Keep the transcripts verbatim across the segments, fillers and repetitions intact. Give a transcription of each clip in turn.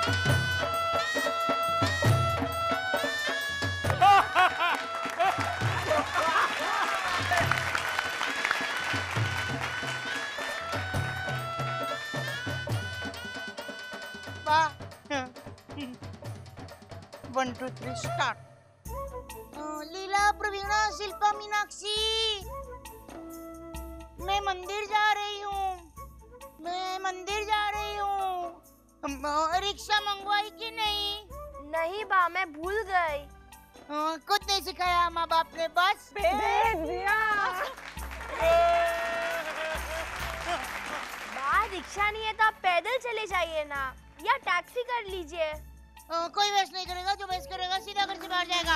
One two three start. Leela, Praveena, Shilpa, Meenakshi, मैं मंदिर जा रही हूँ, मैं मंदिर जा रही हूँ। रिक्शा मंगवाई कि नहीं? नहीं बा, मैं भूल गई। कुछ नहीं सिखाया माँ बाप ने, बस भेज दिया। बा, रिक्शा नहीं है तो आप पैदल चले जाइए ना, या टैक्सी कर लीजिए। आ, कोई वेस्ट नहीं करेगा, जो वेस्ट करेगा सीधा घर से बाहर जाएगा।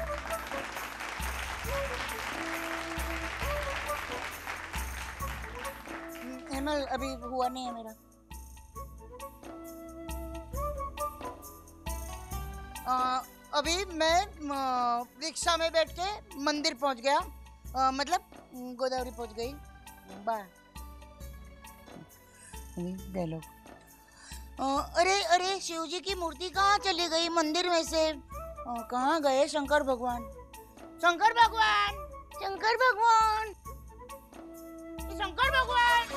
हेमल, अभी हुआ नहीं है मेरा। आ, अभी मैं रिक्शा में बैठ के मंदिर पहुंच गया, आ, मतलब गोदावरी पहुंच गई। बाय। गए अरे अरे, शिव जी की मूर्ति कहाँ चली गई मंदिर में से? कहाँ गए शंकर भगवान? शंकर भगवान, शंकर भगवान, शंकर भगवान।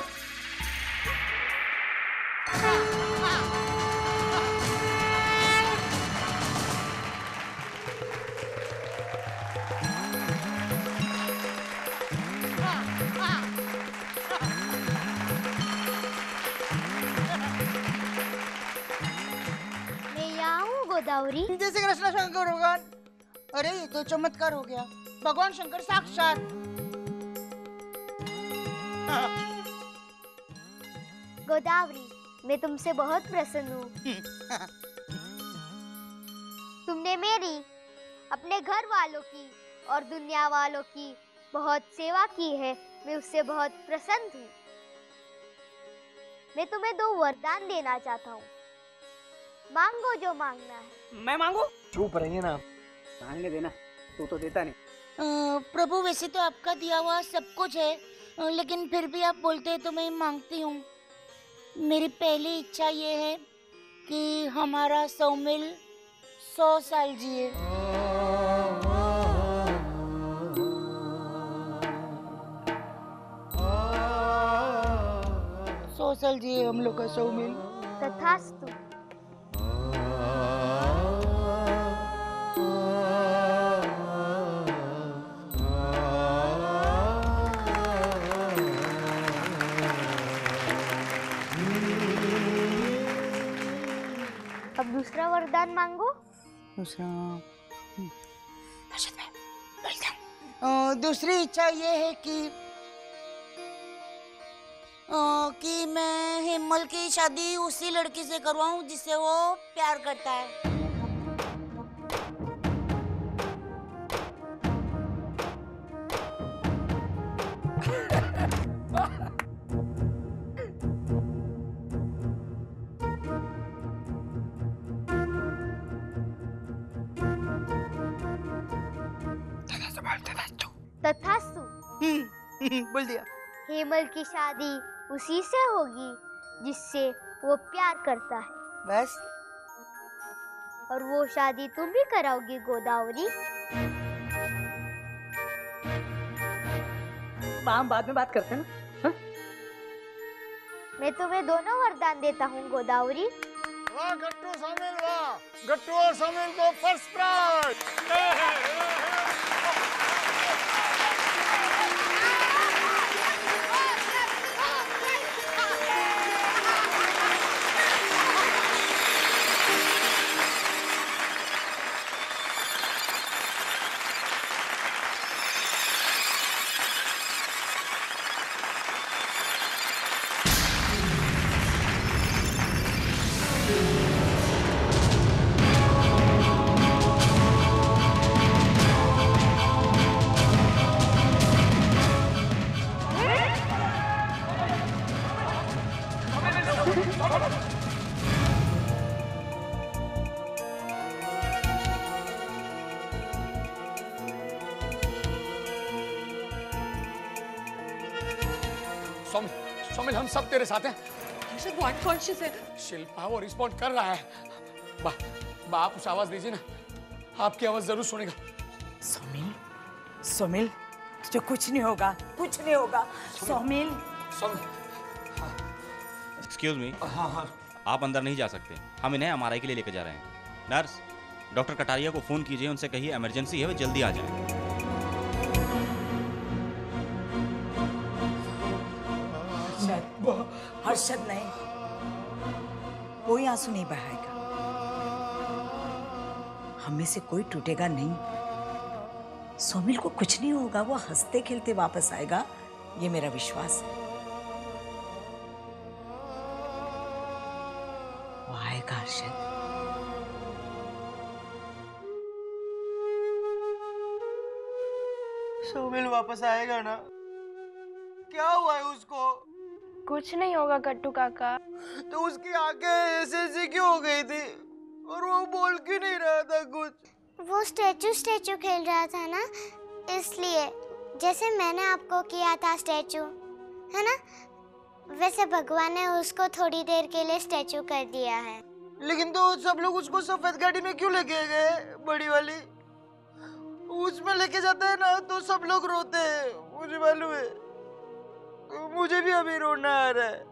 गोदावरी, जैसे कृष्ण शंकर भगवान। अरे ये तो चमत्कार हो गया, भगवान शंकर साक्षात। गोदावरी, मैं तुमसे बहुत प्रसन्न हूँ। तुमने मेरी, अपने घर वालों की और दुनिया वालों की बहुत सेवा की है, मैं उससे बहुत प्रसन्न हूँ। मैं तुम्हें दो वरदान देना चाहता हूँ, मांगो जो मांगना है। मैं मांगू? चुप रहिए ना, मांगने देना, तू तो देता नहीं। आ, प्रभु, वैसे तो आपका दिया हुआ सब कुछ है, लेकिन फिर भी आप बोलते हैं तो मैं मांगती हूँ। मेरी पहली इच्छा ये है कि हमारा सौमिल सौ साल जिए। सौ साल जिए हम लोग का सौमिल। तथास्तु। अब दूसरा वरदान मांगो। दूसरा दूसरी इच्छा ये है कि आ, कि मैं हेमल की शादी उसी लड़की से करवाऊं जिससे वो प्यार करता है। तथास्तु। बोल दिया। हेमल की शादी उसी से होगी जिससे वो प्यार करता है। बस। और वो शादी तुम भी कराओगी गोदावरी? हम बाद में बात करते हैं ना। हा? मैं तुम्हें दोनों वरदान देता हूँ गोदावरी। वाह गट्टू शामिल, वाह गट्टू और शामिल को फर्स्ट प्राइज। सोमिल, हम सब तेरे साथ हैं। वो अनकॉन्शियस है। शिल्पा, वो रिस्पॉन्ड कर रहा है। बा, बा आप उस आवाज दीजिए ना, आपकी आवाज जरूर सुनेगा। सोमिल, सोमिल, तुझे कुछ नहीं होगा, कुछ नहीं होगा। सोमिल, एक्सक्यूज मी, हाँ हाँ आप अंदर नहीं जा सकते, हम इन्हें एम आर आई के लिए लेकर जा रहे हैं। नर्स, डॉक्टर कटारिया को फोन कीजिए, उनसे कहिए इमरजेंसी है, वे जल्दी आ जाएं। हर्षद, हर्षद नहीं, कोई आंसू नहीं बहाएगा, हम में से कोई टूटेगा नहीं। सोमिल को कुछ नहीं होगा, वो हंसते खेलते वापस आएगा, ये मेरा विश्वास है। वो आएगा हर्षद। सोमिल वापस आएगा ना? क्या हुआ है उसको? कुछ नहीं होगा गट्टू काका। तो उसकी आंखें ऐसे ऐसी क्यों हो गई थी और वो बोल क्यों नहीं रहा था कुछ? वो स्टैचू स्टैचू खेल रहा था ना, इसलिए। जैसे मैंने आपको किया था स्टैचू, है ना, वैसे भगवान ने उसको थोड़ी देर के लिए स्टैचू कर दिया है। लेकिन तो सब लोग उसको सफेद गाड़ी में क्यों लेके गए, बड़ी वाली? उसमें लेके जाते हैं ना तो सब लोग रोते हैं, मुझे मालूम है। मुझे भी अभी रोना आ रहा है।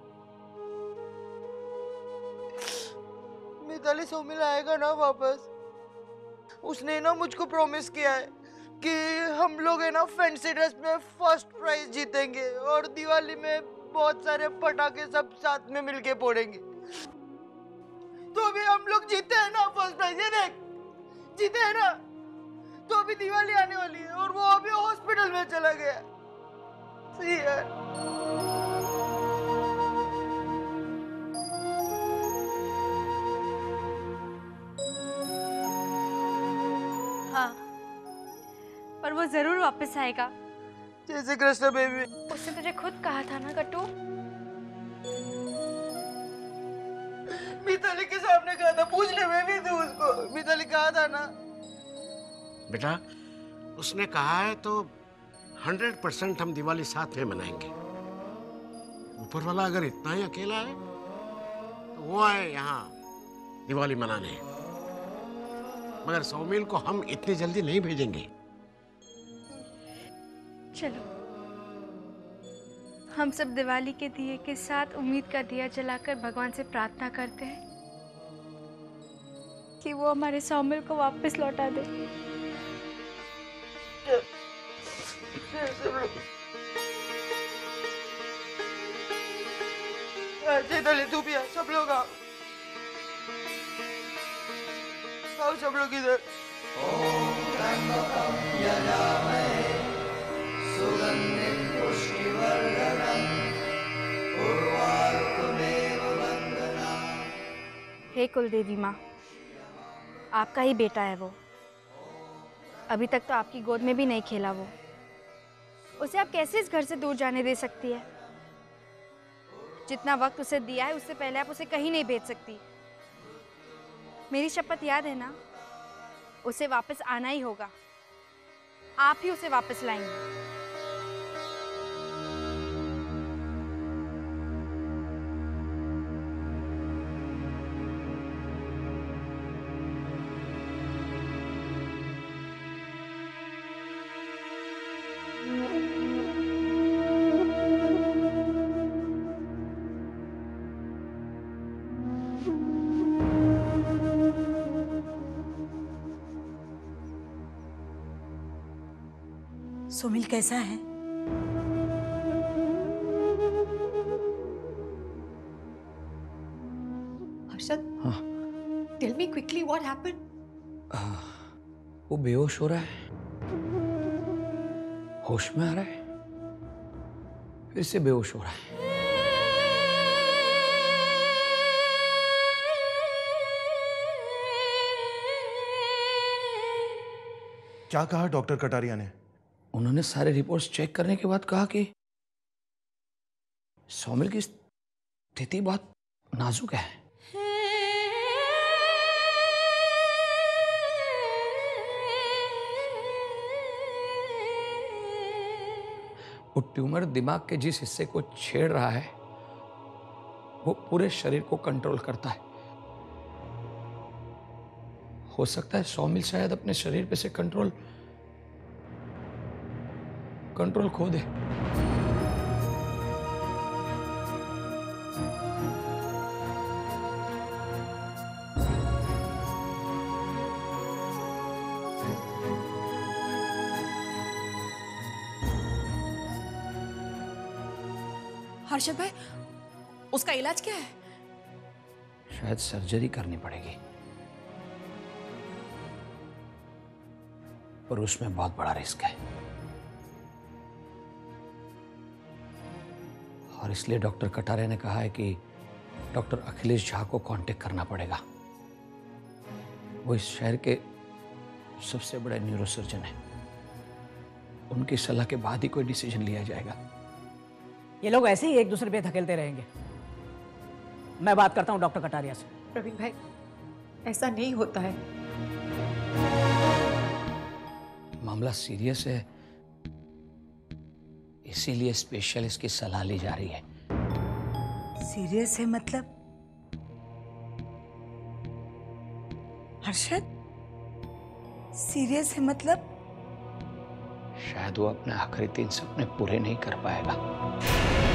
मिताली, सोमिल आएगा ना वापस? उसने ना मुझको प्रॉमिस किया है कि हम लोग है ना फैंसी ड्रेस में फर्स्ट प्राइज जीतेंगे और दिवाली में बहुत सारे पटाखे सब साथ में मिलके फोड़ेंगे। तो अभी हम लोग जीते हैं ना फर्स्ट प्राइज, ये देख, जीते हैं ना। तो अभी दिवाली आने वाली है और वो अभी हॉस्पिटल में चला गया। सही है। हाँ, पर वो जरूर वापस आएगा। जैसे कृष्ण बेबी। उसने तुझे खुद कहा था ना गट्टू। मिताली के सामने कहा था, पूछ ले बेबी तू उसको। मिताली कहा था ना। बेटा, उसने कहा है तो हंड्रेड परसेंट हम दिवाली साथ में मनाएंगे। ऊपर वाला अगर इतना ही अकेला है तो वो आए यहाँ दिवाली मनाने। मगर सोमिल को हम इतनी जल्दी नहीं भेजेंगे। चलो, हम सब दिवाली के दिए के साथ उम्मीद का दिया जलाकर भगवान से प्रार्थना करते हैं कि वो हमारे सोमिल को वापस लौटा दे। चैताली, तू भी आ, सब लोग आओ। आओ सब लोग इधर। हे कुलदेवी माँ, आपका ही बेटा है वो। अभी तक तो आपकी गोद में भी नहीं खेला वो। उसे आप कैसे इस घर से दूर जाने दे सकती है? जितना वक्त उसे दिया है उससे पहले आप उसे कहीं नहीं भेज सकती। मेरी शपथ याद है ना? उसे वापस आना ही होगा। आप ही उसे वापस लाएंगे। सोमिल कैसा है? हर्षद, हाँ। Tell me quickly what happened? वो बेहोश हो रहा है, होश में आ रहा है, फिर से बेहोश हो रहा है। क्या कहा डॉक्टर कटारिया ने? उन्होंने सारे रिपोर्ट्स चेक करने के बाद कहा कि सोमिल की स्थिति बहुत नाजुक है। वो ट्यूमर दिमाग के जिस हिस्से को छेड़ रहा है वो पूरे शरीर को कंट्रोल करता है। हो सकता है सौमिल शायद अपने शरीर पे से कंट्रोल कंट्रोल खो दे। हर्षद भाई, उसका इलाज क्या है? शायद सर्जरी करनी पड़ेगी और उसमें बहुत बड़ा रिस्क है, और इसलिए डॉक्टर कटारिया ने कहा है कि डॉक्टर अखिलेश झा को कांटेक्ट करना पड़ेगा। वो इस शहर के सबसे बड़े न्यूरोसर्जन हैं। उनकी सलाह के बाद ही कोई डिसीजन लिया जाएगा। ये लोग ऐसे ही एक दूसरे पे धकेलते रहेंगे। मैं बात करता हूँ डॉक्टर कटारिया से। प्रवीण भाई, ऐसा नहीं होता है। मामला सीरियस है, इसीलिए स्पेशलिस्ट की सलाह ली जा रही है। सीरियस है मतलब? हर्षद, सीरियस है मतलब? शायद वो अपने आखिरी तीन सपने पूरे नहीं कर पाएगा।